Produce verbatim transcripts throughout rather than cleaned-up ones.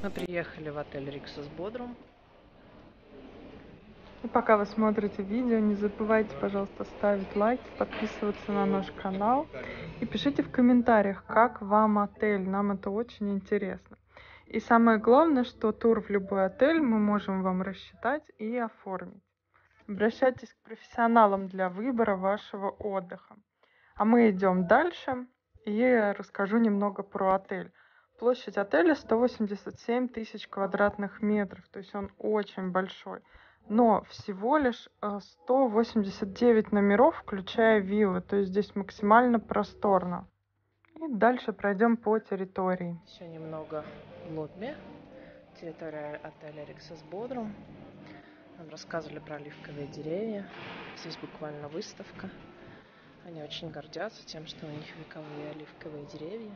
Мы приехали в отель Риксос Бодрум. И пока вы смотрите видео, не забывайте, пожалуйста, ставить лайки, подписываться на наш канал и пишите в комментариях, как вам отель. Нам это очень интересно. И самое главное, что тур в любой отель мы можем вам рассчитать и оформить. Обращайтесь к профессионалам для выбора вашего отдыха. А мы идем дальше и расскажу немного про отель. Площадь отеля сто восемьдесят семь тысяч квадратных метров, то есть он очень большой. Но всего лишь сто восемьдесят девять номеров, включая виллы, то есть здесь максимально просторно. И дальше пройдем по территории. Еще немного в лобби. Территория отеля Риксос Бодрум. Нам рассказывали про оливковые деревья. Здесь буквально выставка. Они очень гордятся тем, что у них вековые оливковые деревья.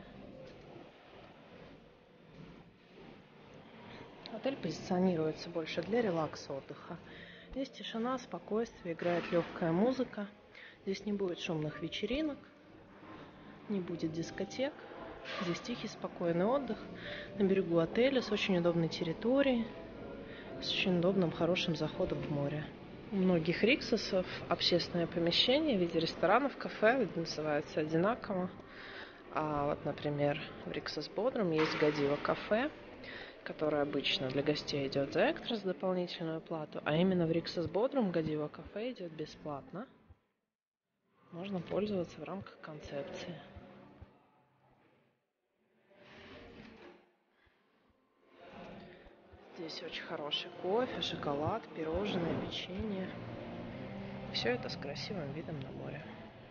Отель позиционируется больше для релакса, отдыха. Здесь тишина, спокойствие, играет легкая музыка. Здесь не будет шумных вечеринок, не будет дискотек. Здесь тихий, спокойный отдых на берегу отеля с очень удобной территорией, с очень удобным, хорошим заходом в море. У многих Риксосов общественное помещение в виде ресторанов, кафе называется одинаково. А вот, например, в Риксос Бодрум есть Годива кафе, которое обычно для гостей идет за экстра, за дополнительную плату, а именно в Риксос Бодрум Годива кафе идет бесплатно. Можно пользоваться в рамках концепции. Здесь очень хороший кофе, шоколад, пирожные, печенье. Все это с красивым видом на море.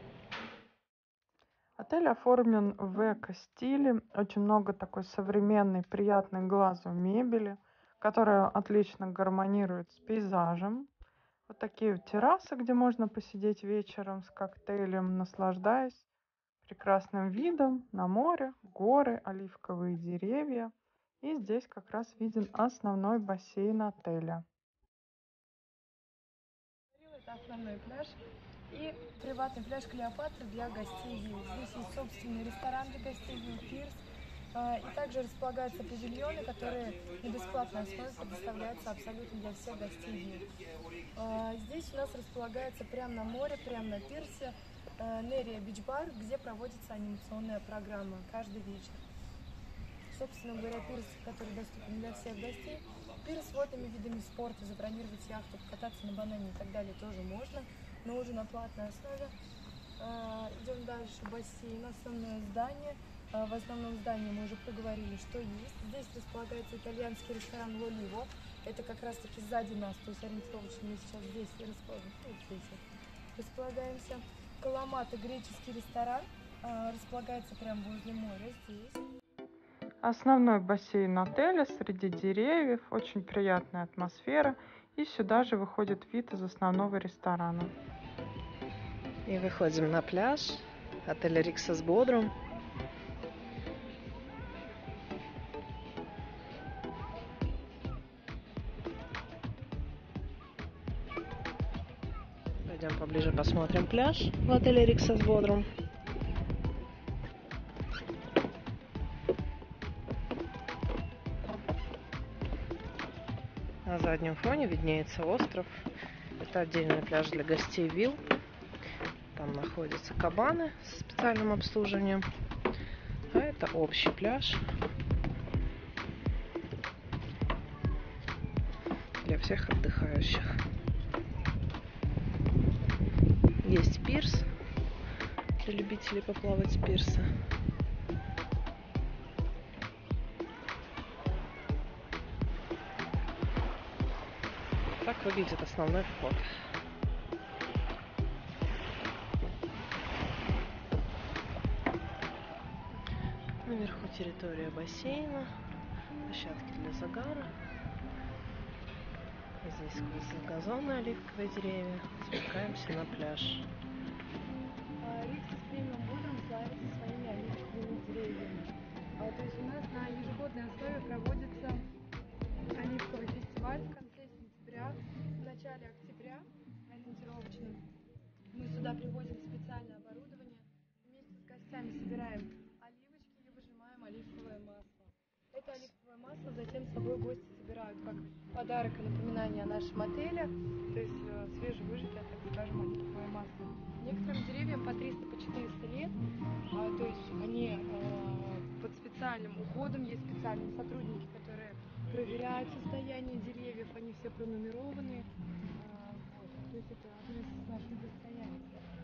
Отель оформлен в эко-стиле. Очень много такой современной, приятной глазу мебели, которая отлично гармонирует с пейзажем. Вот такие вот террасы, где можно посидеть вечером с коктейлем, наслаждаясь прекрасным видом на море, горы, оливковые деревья. И здесь как раз виден основной бассейн отеля. Это основной пляж и приватный пляж Клеопатра для гостей вилл. Здесь есть собственный ресторан для гостей вилл Пирс. И также располагаются павильоны, которые на бесплатной основе предоставляются абсолютно для всех гостей вилл. Здесь у нас располагается прямо на море, прямо на пирсе Нерия Бич Бар, где проводится анимационная программа каждый вечер. Собственно говоря, пирс, который доступен для всех гостей. Пирс с водными видами спорта, забронировать яхту, покататься на банане и так далее тоже можно, но уже на платной основе. Идем дальше. Бассейн, основное здание. В основном здании мы уже проговорили, что есть. Здесь располагается итальянский ресторан Лоливо. Это как раз таки сзади нас, то есть ориентировочно мы сейчас здесь располагаемся. Каламата, греческий ресторан, располагается прямо возле моря здесь. Основной бассейн отеля среди деревьев, очень приятная атмосфера. И сюда же выходит вид из основного ресторана. И выходим на пляж отеля Риксос Бодрум. Пойдем поближе посмотрим пляж в отеле Риксос Бодрум. На заднем фоне виднеется остров. Это отдельный пляж для гостей вилл. Там находятся кабаны со специальным обслуживанием. А это общий пляж для всех отдыхающих. Есть пирс для любителей поплавать с пирса. Так выглядит основной вход. Наверху территория бассейна, площадки для загара. Здесь сквозь газоны, оливковые деревья. Спускаемся на пляж. Риксос Премиум Бодрум славится своими оливковыми деревьями. То есть у нас на ежегодной основе проводится оливковый фестиваль в конце сентября, в начале октября, ориентировочно. Мы сюда привозим специальное оборудование, вместе с гостями собираем оливочки и выжимаем оливковое масло. Это оливковое масло затем принимают как подарок и напоминание о нашем отеле. То есть э, свежевыжатое, так скажем, оливковое масло. Некоторым деревьям по триста, по четыреста лет. А, то есть они э, под специальным уходом, есть специальные сотрудники, которые проверяют состояние деревьев, они все пронумерованы. А, вот. То есть это относится к нашему достоянию.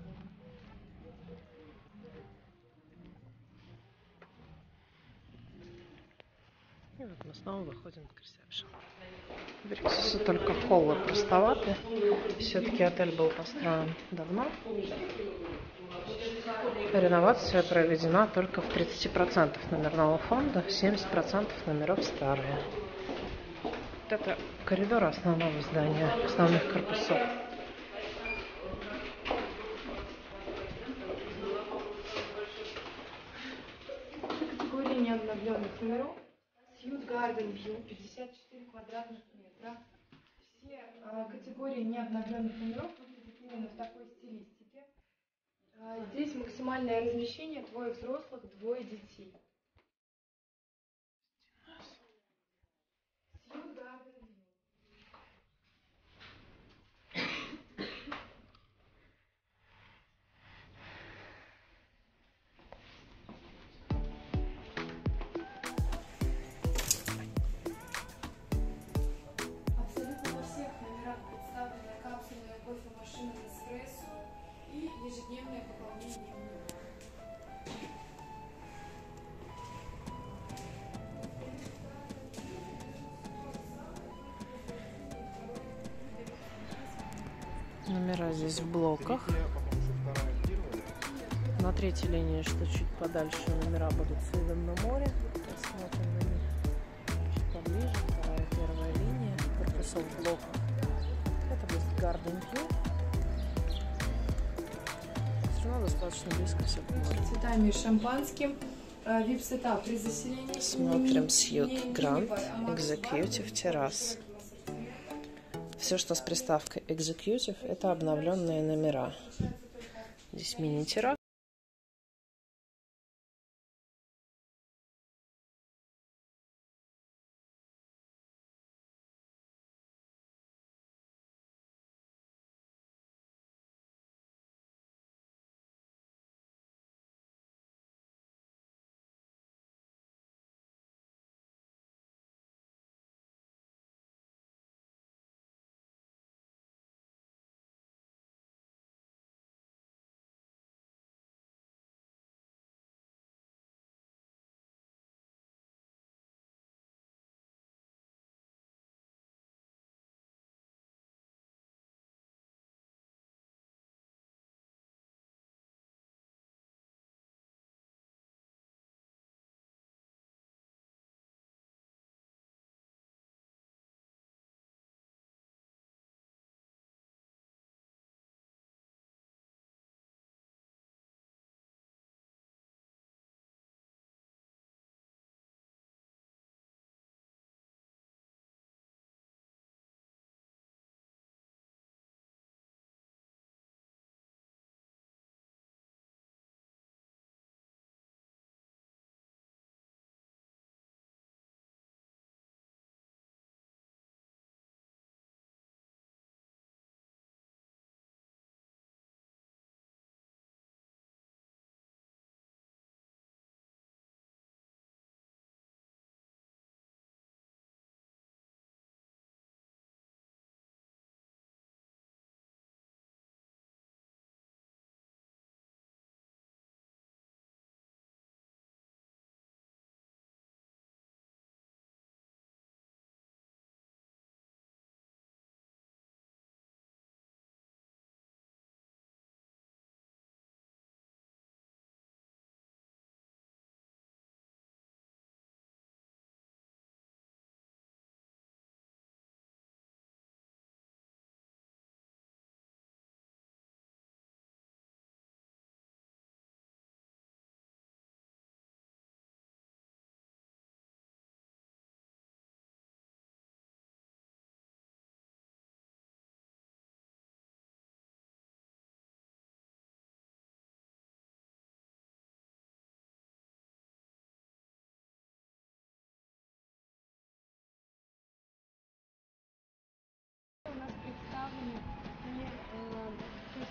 И вот мы снова выходим к ресепшену. В Риксусе только холлы простоваты. Все-таки отель был построен давно. Реновация проведена только в тридцать процентов номерного фонда, семьдесят процентов номеров старые. Вот это коридор основного здания, основных корпусов. Категория необновленных номеров. Сьют Гарден Вью, пятьдесят четыре квадратных метра. Все э, категории необновленных номеров выглядят именно в такой стилистике. Э, здесь максимальное размещение двое взрослых, двое детей. Сьют Гарден Вью. Абсолютно во всех номерах представлены капсульная кофемашина Nespresso и ежедневное пополнение дневника. Номера здесь в блоках. На третьей линии, что чуть подальше, номера будут с видом на море. Посмотрим на них чуть поближе. Вторая, первая линия. Корпусов блоков. Это будет Garden View. Все равно достаточно близко все к морю. Цветами и шампанским. вип-сетап при заселении. Смотрим Сьют Grand Executive Terrace. Все, что с приставкой Executive, это обновленные номера. Здесь мини-террас.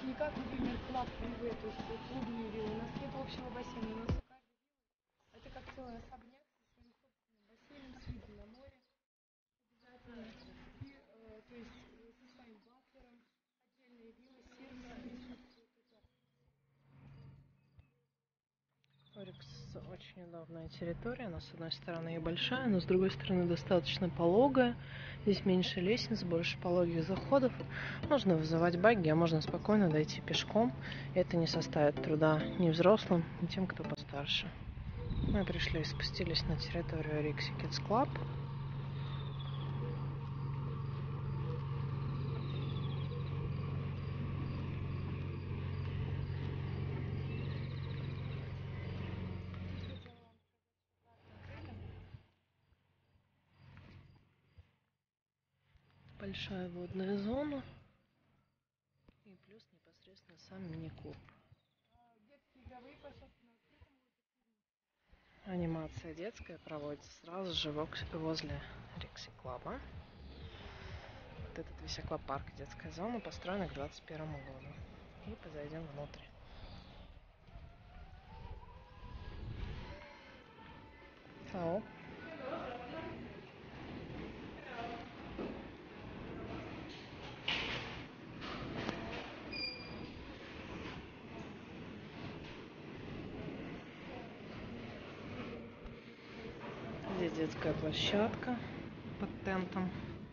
не как, например, клуб привы, то есть клубные виллы. У нас нет общего бассейна, у нас у каждой виллы это как целый особняк со своим собственным бассейном, с видом на море обязательно. И, э, то есть э, со своим батлером, отдельные виллы, сервис присутствует. Орикс очень удобная территория. Она с одной стороны и большая, но с другой стороны достаточно пологая. Здесь меньше лестниц, больше пологих заходов. Можно вызывать багги, а можно спокойно дойти пешком. Это не составит труда ни взрослым, ни тем, кто постарше. Мы пришли и спустились на территорию Rixi Kids Club. Большая водная зона и плюс непосредственно сам мини-клуб. Анимация детская проводится сразу же возле Rixi Club. Вот этот весь аквапарк, детская зона, построена к двадцать первому году. И позайдем внутрь. Hello. Здесь детская площадка под тентом.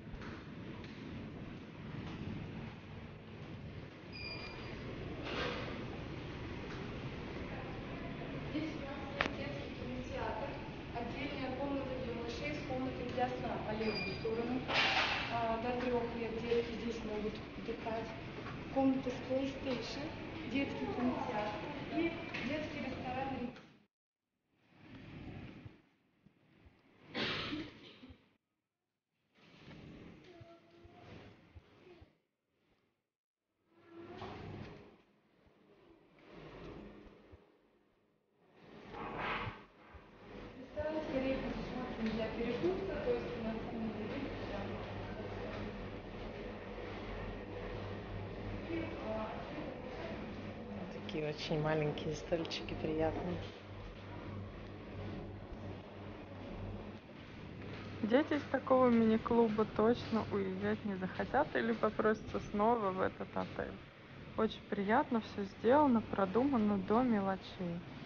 Здесь у нас есть детский кинотеатр, отдельная комната для малышей с комнатой для сна по левую сторону. А, до трех лет детки здесь могут отдыхать. Комната с PlayStation, детский кинотеатр и детский ресторан. Ресторан скорее предусмотрен для перекуса, то есть у нас не будет прям. Такие очень маленькие стульчики приятные. Дети из такого мини-клуба точно уезжать не захотят или попросятся снова в этот отель. Очень приятно, все сделано, продумано до мелочей.